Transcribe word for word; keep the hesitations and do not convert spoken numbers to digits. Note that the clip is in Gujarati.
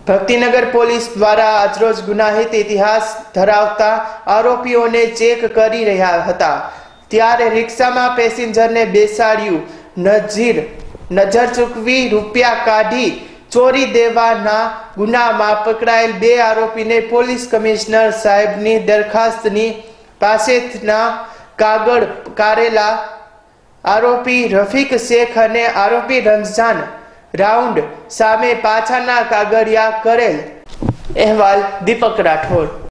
ભક્તિનગર પોલીસ દ્વારા આજરોજ ગુનાહિત ઇતિહાસ ધરાવતા આરોપીઓને ચેક કરી રહ્યા હતા ત્યારે રિક્ષામાં પેસેન્જરને બેસાડ્યું નજીર નજર ચૂકવી રૂપિયા કાઢી ચોરી દેવાના ગુનામાં પકડાયેલ બે આરોપીને પોલીસ કમિશનર સાહેબની દરખાસ્તની પાસેના કાગળ કારેલા આરોપી રફીક શેખ અને આરોપી રમઝાન રાઉન્ડ સામે પાછાના કાગળિયા કરેલ। અહેવાલ દીપક રાઠોડ।